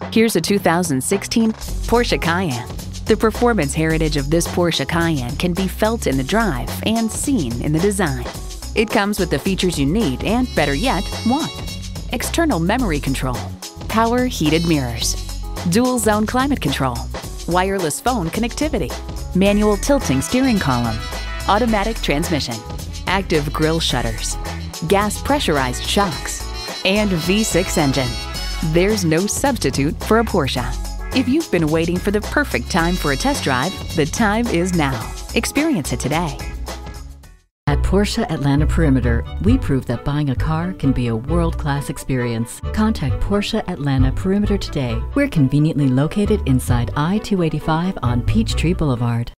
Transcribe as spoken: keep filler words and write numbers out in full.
Here's a two thousand sixteen Porsche Cayenne. The performance heritage of this Porsche Cayenne can be felt in the drive and seen in the design. It comes with the features you need and, better yet, want. External memory control, power heated mirrors, dual zone climate control, wireless phone connectivity, manual tilting steering column, automatic transmission, active grille shutters, gas pressurized shocks, and V six engine. There's no substitute for a Porsche. If you've been waiting for the perfect time for a test drive, the time is now. Experience it today. At Porsche Atlanta Perimeter, we prove that buying a car can be a world-class experience. Contact Porsche Atlanta Perimeter today. We're conveniently located inside I two eighty-five on Peachtree Boulevard.